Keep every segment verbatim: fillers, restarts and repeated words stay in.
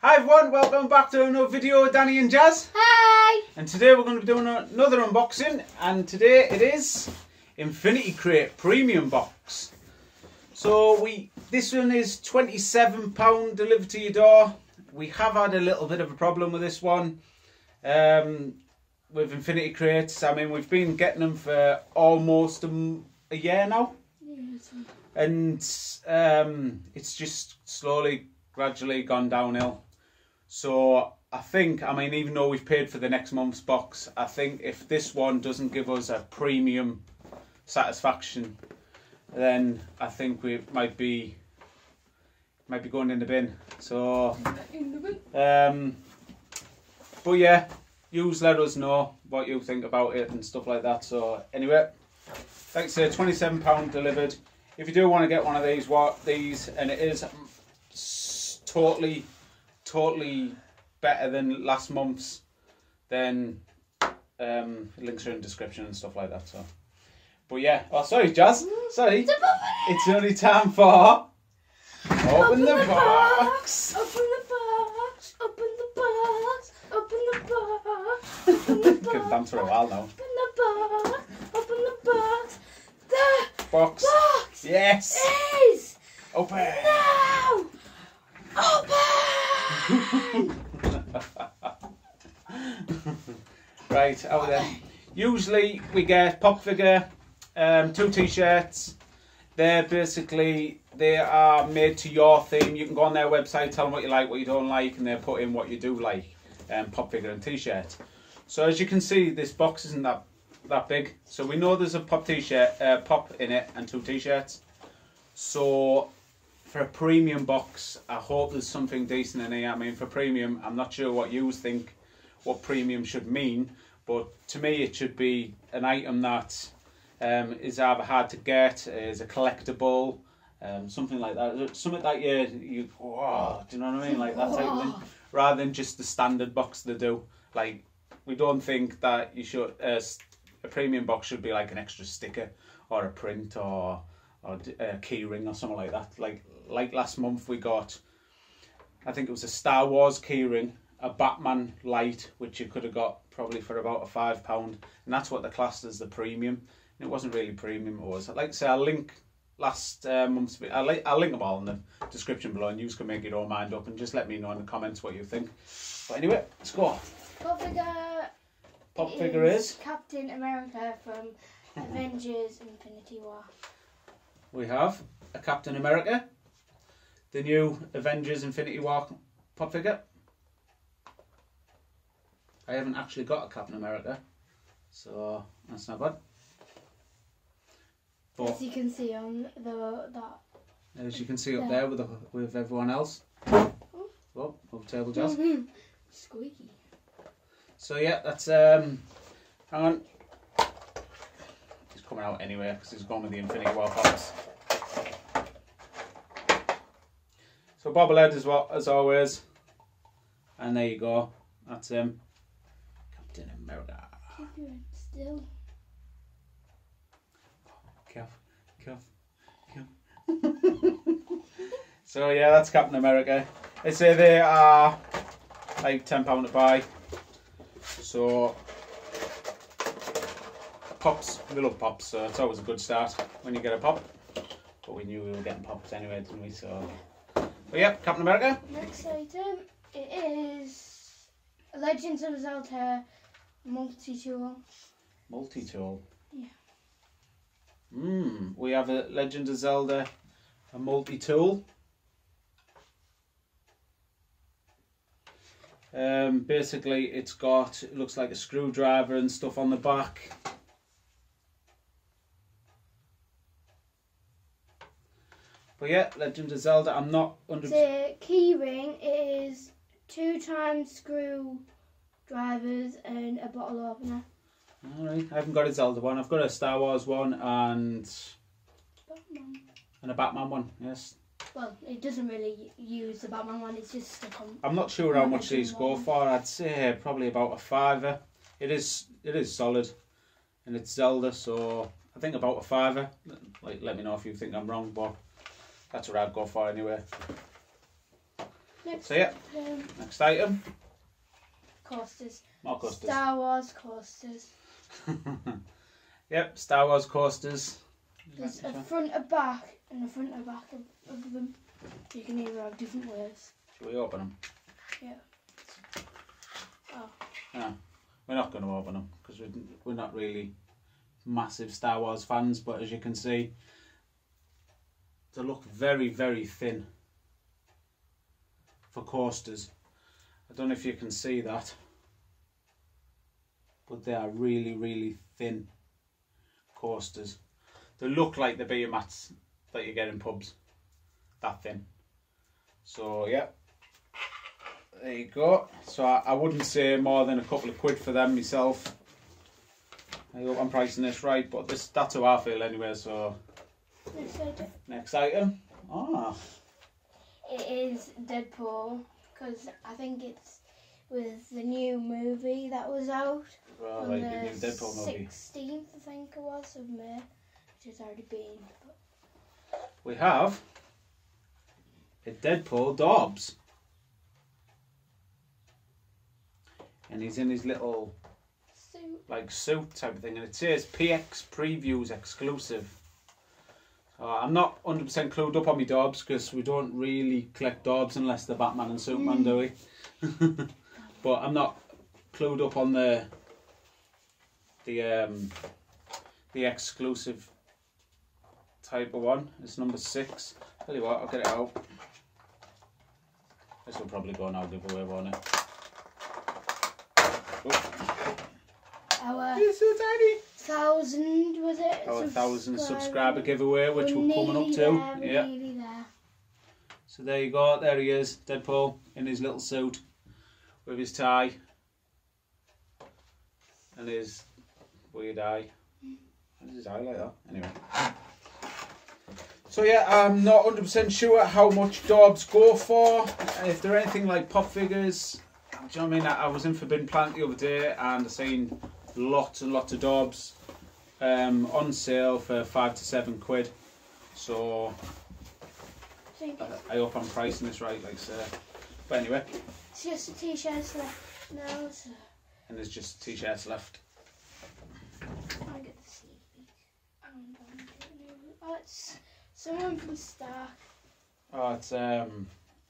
Hi everyone, welcome back to another video with Danny and Jazz. Hi! And today we're going to be doing another unboxing, and today it is Infinity Crate Premium Box. So we, this one is twenty-seven pounds delivered to your door. We have had a little bit of a problem with this one, um, with Infinity Crates. I mean, we've been getting them for almost a, a year now. Yes. And um, it's just slowly, gradually gone downhill. So I think, I mean, even though we've paid for the next month's box, I think if this one doesn't give us a premium satisfaction, then I think we might be might be going in the bin. So, um, but yeah, yous let us know what you think about it and stuff like that. So anyway, like I said, twenty-seven pounds delivered. If you do want to get one of these, what these, and it is totally, totally better than last month's, then um, links are in the description and stuff like that. So, but yeah, oh sorry, Jazz, sorry, it's only time for open, open the, the box. box. Open the box. Open the box. Open the box. Open the box. Can dance for a while now. Open the box. Open the box. The Box. box. Yes. Is Open. now open. Right, out then. Usually we get pop figure, um, two t-shirts. They're basically, they are made to your theme. You can go on their website, tell them what you like, what you don't like, and they put in what you do like, um, pop figure and t-shirt. So as you can see, this box isn't that that big. So we know there's a pop t-shirt, uh, pop in it, and two t-shirts. So for a premium box, I hope there's something decent in here. I mean, for premium, I'm not sure what you think, what premium should mean, but to me it should be an item that um, is either hard to get, is a collectible, um, something like that. Something that you, you, oh, do you know what I mean? Like that type of thing. Rather than just the standard box they do. Like, we don't think that you should, uh, a premium box should be like an extra sticker or a print or or a key ring or something like that. Like like last month we got, I think it was a Star Wars key ring, a Batman light, which you could have got probably for about a five pound, and that's what the classed as the premium. And it wasn't really premium. It was, like I say, I'll link last uh, month's. I'll, li I'll link them all in the description below, and you can make your own mind up and just let me know in the comments what you think. But anyway, let's go. Pop figure. Pop figure is Captain America from Avengers Infinity War. We have a Captain America, the new Avengers Infinity War pop figure. I haven't actually got a Captain America, so that's not bad. But as you can see on the that. As you can see up there. there with the, with everyone else. Oh, over table, Jazz. Squeaky. So yeah, that's um. Hang on. He's coming out anyway because he's gone with the Infinity War pops. So bobblehead as well as always, and there you go. That's him, Captain America. Keep your head still. Careful, careful, careful. So yeah, that's Captain America. They say they are like ten pound to buy. So pops, we love pops, so it's always a good start when you get a pop. But we knew we were getting pops anyway, didn't we? So, but yeah, Captain America. Next item, it is Legends of Zelda multi-tool. Multi-tool. Yeah. Mmm, we have a Legend of Zelda, a multi-tool. Um, basically, it's got, it looks like a screwdriver and stuff on the back. But yeah, Legend of Zelda, I'm not under. The key ring is two times screw drivers and a bottle opener. Alright, I haven't got a Zelda one. I've got a Star Wars one and Batman. and a Batman one, yes. Well, it doesn't really use the Batman one, it's just stuck on. I'm not sure how much these go for. I'd say probably about a fiver. It is it is solid, and it's Zelda, so I think about a fiver. Like, let me know if you think I'm wrong, but that's what I'd go for anyway. Next So yeah, um, next item. coasters. More coasters. Star Wars coasters. Yep, Star Wars coasters. There's a front, a back, and a front and back of, of them. You can either have different ways. Shall we open them? Yeah. Oh. No, we're not going to open them because we're, we're not really massive Star Wars fans, but as you can see, they look very, very thin for coasters. I don't know if you can see that, but they are really, really thin coasters. They look like the beer mats that you get in pubs, that thin. So yeah, there you go. So I, I wouldn't say more than a couple of quid for them myself. I hope I'm pricing this right, but this that's how I feel anyway. So Next item. next item. Ah, It is Deadpool, because I think it's with the new movie that was out well, on like the the new Deadpool movie. sixteenth, I think it was, of May, which has already been. But We have a Deadpool Dobbs, and he's in his little suit. like suit type of thing, and it says P X Previews exclusive. So I'm not one hundred percent clued up on my Dobbs because we don't really collect Dobbs unless they're Batman and Superman, do we? But I'm not clued up on the the um the exclusive type of one. It's number six. Tell you what, I'll get it out. This will probably go now giveaway, won't it? Oh. Our It's so tiny. thousand, was it? Our thousand Subscriber. subscriber giveaway, which We're we're coming up nearly to. there, we're Yeah. nearly there. So there you go. There he is, Deadpool in his little suit with his tie and his weird eye. What is his eye like that? Anyway. So yeah, I'm not one hundred percent sure how much Dobbs go for. If they're anything like pop figures, do you know what I mean? I was in Forbidden Planet the other day and I seen lots and lots of Dobbs um, on sale for five to seven quid. So Think I, it's, I hope I'm pricing this right, like so. But anyway, it's just the t-shirts left now, so and there's just t-shirts left. I get the sneak peek. And, um, oh, it's someone from Stark. Oh, it's um,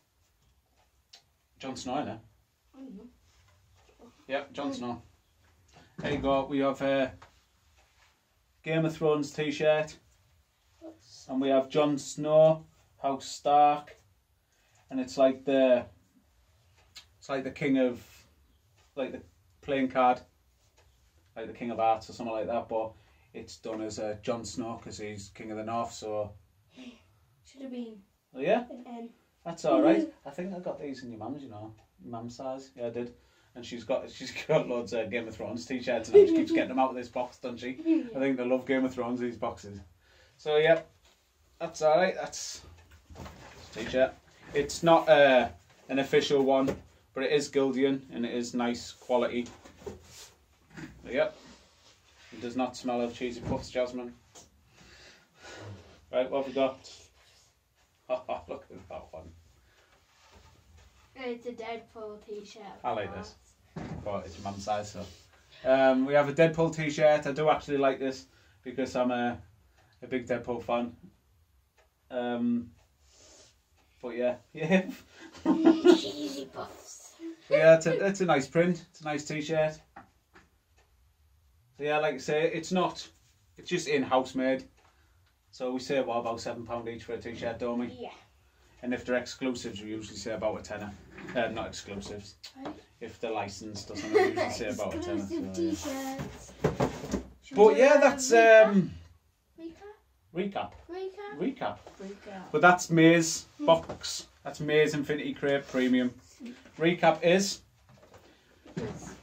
Jon Snow, isn't it? I don't know. Yep, Jon Snow. There you go. We have a Game of Thrones t-shirt, What's and we have Jon Snow, House Stark, and it's like the it's like the king of like the playing card, like the King of Hearts or something like that. But it's done as a Jon Snow because he's King of the North. So should have been oh, yeah, an N. that's all right. I think I got these in your mum's, you know, mum's size. Yeah, I did. And she's got she's got loads of Game of Thrones t-shirts and she keeps getting them out of this box, doesn't she? I think they love Game of Thrones, these boxes. So yeah, that's all right. That's t-shirt. It's not uh, an official one, but it is Gildian and it is nice quality. So, yep. It does not smell of cheesy puffs, Jasmine. Right, what have we got? Oh, look at that one. It's a Deadpool t-shirt. I like this. But it's mum's size, so. Um, we have a Deadpool t-shirt. I do actually like this because I'm a, a big Deadpool fan. Um, but yeah, yeah. Cheesy puffs. But yeah, it's a, it's a nice print. It's a nice t-shirt. So yeah, like I say, it's not, it's just in-house made. So we say, what, about seven pounds each for a t-shirt, don't we? Yeah. And if they're exclusives, we usually say about a tenner. Uh, not exclusives. Right. If they're licensed or something, we usually say about a tenner. Exclusive So, yeah. t-shirts. Should we But do yeah, a that's recap? um Recap? recap. Recap? Recap. Recap. But that's Maze box. That's Maze Infinity Crate Premium. Recap is Yes.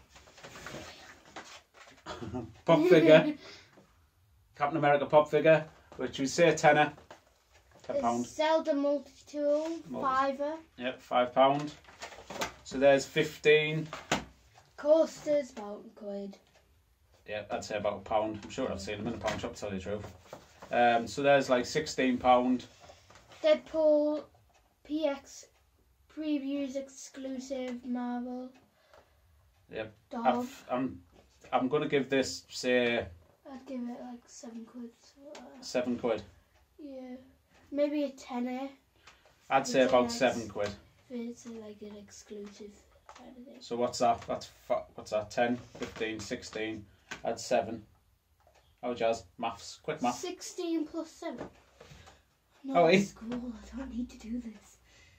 pop figure, Captain America pop figure, which we say tenner, ten There's pound. Zelda multi-tool, Multi- fiver. Yep, five pound. So there's fifteen. Coasters, about a quid. Yeah, I'd say about a pound. I'm sure I've seen them in the pound shop, to tell you the truth. Um, so there's like sixteen pound. Deadpool P X previews exclusive Marvel. Yep. Dog. I've, I'm I'm gonna give this say I'd give it like seven quid. So, uh, seven quid. yeah, maybe a tenner. I'd say It's about nice. seven quid. If it's uh, like an exclusive kind of thing. So what's that? That's fa- what's that? ten, fifteen, sixteen. Add seven. Oh, Jazz, maths, quick math. Sixteen plus seven. I'm Oh, not at eh? school. I don't need to do this.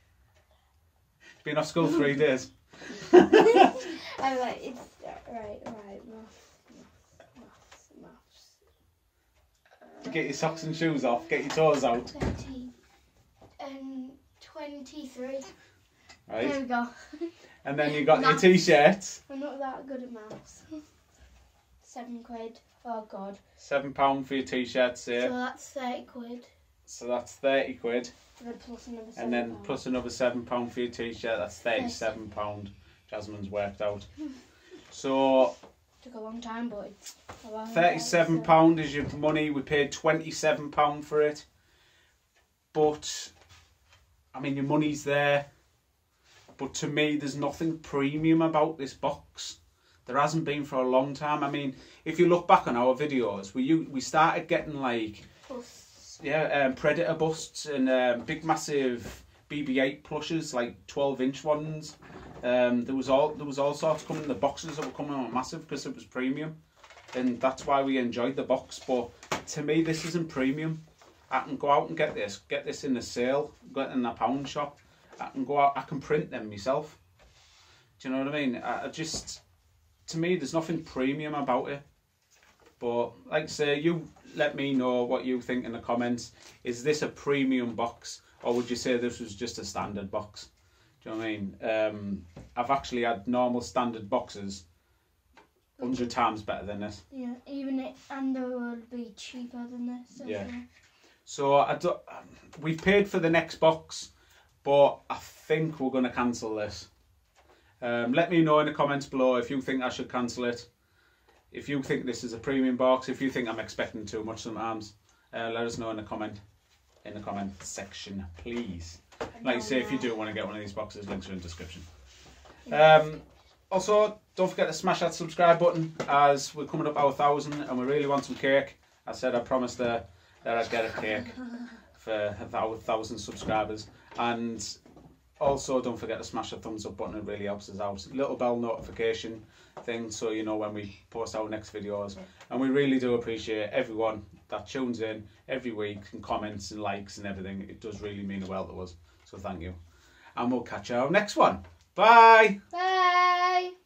Been off school three days. I'm like, it's right, right, maths, maths, maths. Uh, Get your socks and shoes off. Get your toes out. thirteen and twenty-three. There Right. we go. And then you got your Maths. t-shirts. I'm not that good at maths. Seven quid. Oh god. Seven pound for your t-shirts So here. that's thirty quid. So that's thirty quid. And then plus another seven. And then pound. plus another seven pound for your t-shirt. That's thirty-seven pound. Jasmine's worked out. So Took a long time, but it's around thirty-seven pound is your money. We paid twenty-seven pound for it. But I mean, your money's there. But to me, there's nothing premium about this box. There hasn't been for a long time. I mean, if you look back on our videos, we u- we started getting like Plus, yeah, um, Predator busts and um, big massive B B eight plushes, like twelve inch ones. Um, there was all there was all sorts coming. The boxes that were coming were massive because it was premium, and that's why we enjoyed the box. But to me, this isn't premium. I can go out and get this, get this in the sale, get it in a pound shop. I can go out, I can print them myself. Do you know what I mean? I, I just, to me, there's nothing premium about it. But like I say, you let me know what you think in the comments. Is this a premium box, or would you say this was just a standard box? Do you know what I mean? Um, I've actually had normal standard boxes a hundred times better than this. yeah, even it, and it would be cheaper than this. as Yeah. well. So I do, we've paid for the next box, but I think we're going to cancel this. Um, let me know in the comments below if you think I should cancel it. If you think this is a premium box, if you think I'm expecting too much sometimes, uh, let us know in the comment in the comment section, please. Like I say, if you do want to get one of these boxes, links are in the description. Um, also, don't forget to smash that subscribe button as we're coming up our thousand and we really want some cake. I said I promised her that I'd get a cake for our thousand subscribers. And also, don't forget to smash the thumbs up button, it really helps us out. Little bell notification thing so you know when we post our next videos. And we really do appreciate everyone that tunes in every week and comments and likes and everything. It does really mean the world to us. So thank you. And we'll catch you on our next one. Bye! Bye!